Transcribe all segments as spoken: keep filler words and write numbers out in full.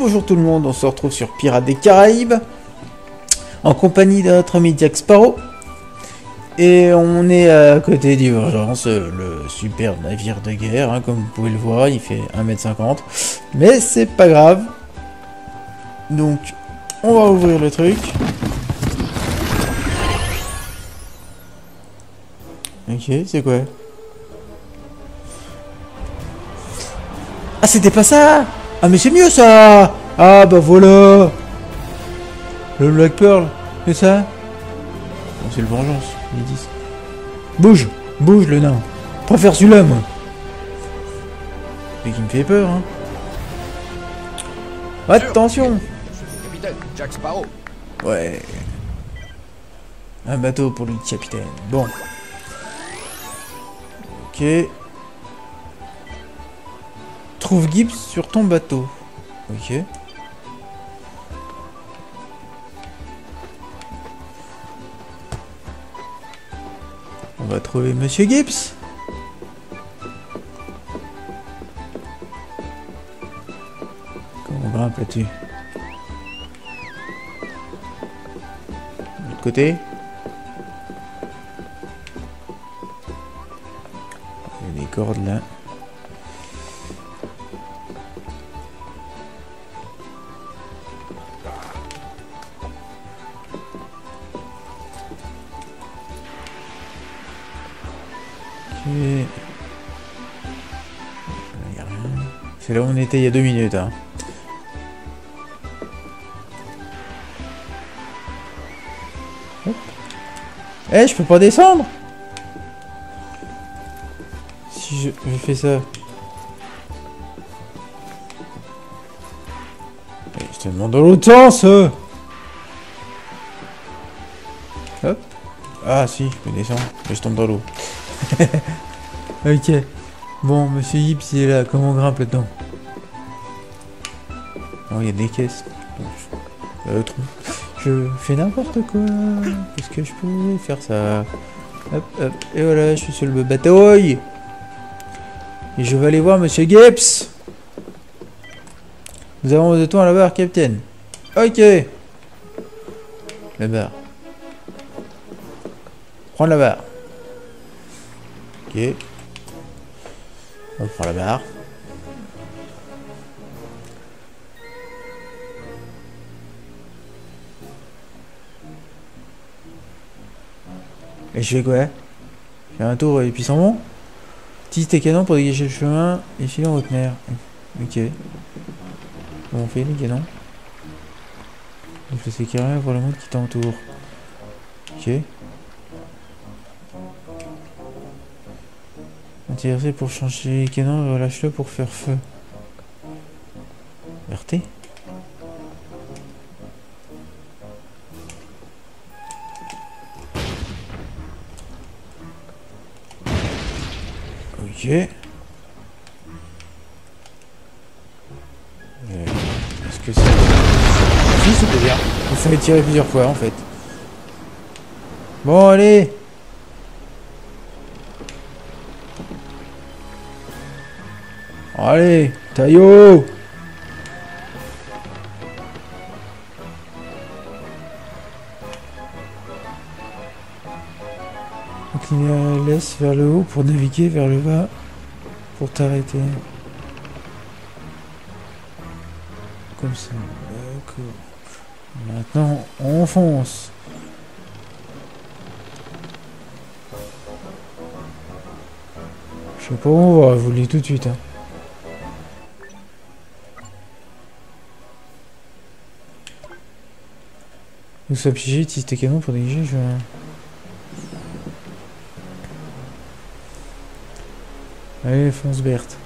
bonjour tout le monde, on se retrouve sur Pirates des Caraïbes, en compagnie de notre ami Jack Sparrow. Et on est à côté d'Ivergence, le super navire de guerre, hein, comme vous pouvez le voir, il fait un mètre cinquante. Mais c'est pas grave. Donc, on va ouvrir le truc. Ok, c'est quoi? Ah, c'était pas ça! Ah, mais c'est mieux ça! Ah, bah voilà! Le Black Pearl, c'est ça? Bon, c'est le Vengeance, ils disent. Bouge! Bouge le nain! Préfère celui-là, moi! C'est qui me fait peur, hein! Attention! Capitaine Jack Sparrow. Ouais. Un bateau pour le capitaine. Bon. Ok. Trouve Gibbs sur ton bateau. Ok. On va trouver Monsieur Gibbs. Comment on grimpe là-dessus? De l'autre côté. Il y a des cordes là. C'est là où on était il y a deux minutes. Hein. Eh, hey, je peux pas descendre. Si je, je fais ça. Hey, je te demande dans l'autre sens. Euh. Hop. Ah si, je peux descendre. Mais je tombe dans l'eau. Ok. Bon, Monsieur Gibbs, il est là. Comment on grimpe là-dedans? Oh, il y a des caisses. Euh, trop. Je fais n'importe quoi. Qu'est-ce que je peux faire ça? Hop, hop. Et voilà, je suis sur le bateau. Et je vais aller voir Monsieur Gibbs. Nous avons besoin de toi à la barre, capitaine. Ok. La barre. Prends la barre. Ok. On prend la barre. Et je fais quoi? Je fais un tour et puis sans bon. Utilise tes canons pour dégager le chemin et filer en haute mer. Ok. Comment on fait les canons? Il faut s'éclairer pour le monde qui t'entoure. Ok. Intéressé pour changer les canons, relâche-le pour faire feu. R T. Ok. Euh, Est-ce que c'est... Si, c'était bien. Il fallait tirer plusieurs fois en fait. Bon, allez. Allez, Taillot. Incliner la laisse vers le haut pour naviguer vers le bas pour t'arrêter. Comme ça, d'accord. Maintenant, on fonce. Je sais pas où on va, je vous le dis tout de suite. Hein. Nous sommes piégés, utilise tes canons pour dégager. Je... Allez, fonce Berthe.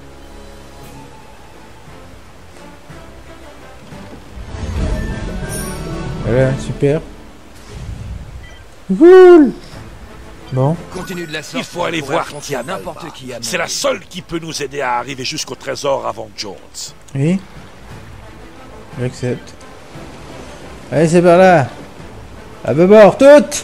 Voilà, super. Cool. Bon. Continue de la sorte. Il faut aller voir Tiana. N'importe qui. C'est la seule qui peut nous aider à arriver jusqu'au trésor avant Jones. Oui. J'accepte. Allez, c'est par là. À bord, toutes.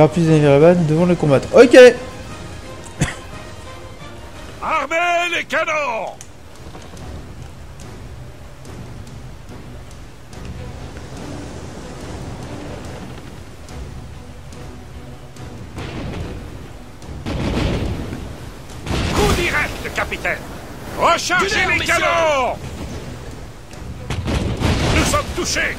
car plus de navires là-bas, nous devons les combattre. Ok. Armez les canons! Coup direct, capitaine! Rechargez les canons! Nous sommes touchés!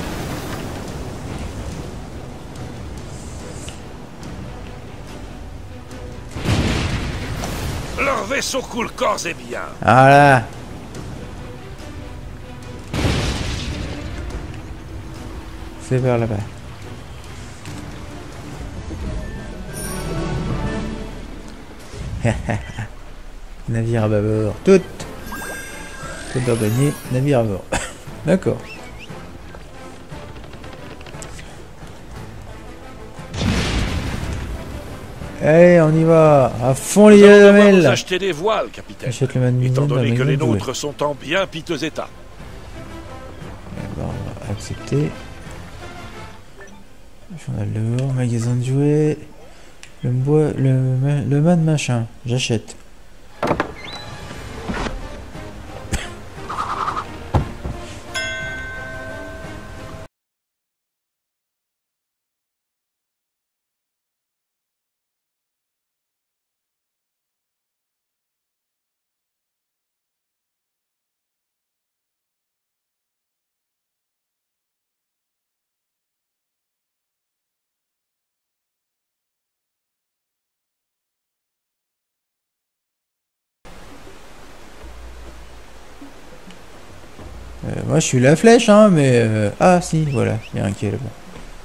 Leur vaisseau coule corps et bien. Voilà. C'est vers là-bas. Navire à bâbord. Tout. Tout d'ordonnier. Navire à bord. D'accord. Allez, on y va. À fond les Nous allons devoir gamelles. nous acheter des voiles, capitaine. Achète le man Étant donné dans que ma les gueule, nôtres sont en bien piteux état. on va accepter. Journal de bord, magasin de jouets. Le bois, le, le man machin. J'achète. Euh, moi je suis la flèche, hein, mais... Euh... Ah si, voilà, il y a un qui est là-bas.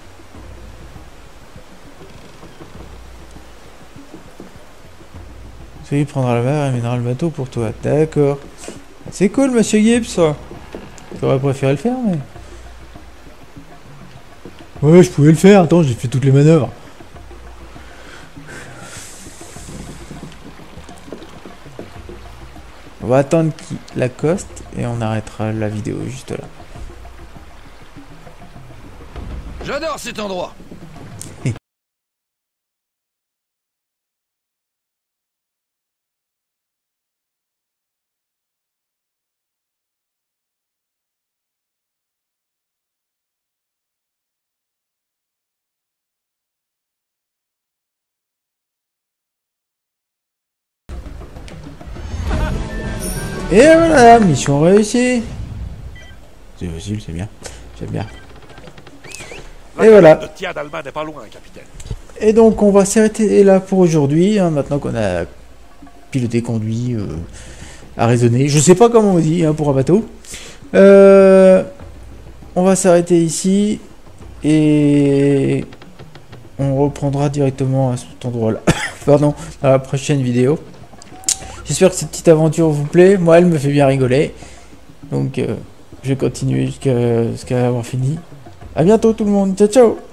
Celui prendra la mer et mènera le bateau pour toi. D'accord. C'est cool, monsieur Gibbs, ça. J'aurais préféré le faire, mais... Ouais, je pouvais le faire. Attends, j'ai fait toutes les manœuvres. On va attendre qu'il l'accoste et on arrêtera la vidéo juste là. J'adore cet endroit. Et voilà, mission réussie. C'est facile, c'est bien. J'aime bien. La Et voilà. de Tia d'Alma n'est pas loin, capitaine. Et donc on va s'arrêter là pour aujourd'hui, hein, maintenant qu'on a piloté, conduit, euh, à raisonner. Je sais pas comment on dit hein, pour un bateau. Euh, on va s'arrêter ici et on reprendra directement à cet endroit-là. Pardon, dans la prochaine vidéo. J'espère que cette petite aventure vous plaît. Moi, elle me fait bien rigoler. Donc, euh, je vais continuer jusqu'à jusqu'à avoir fini. A bientôt tout le monde. Ciao, ciao.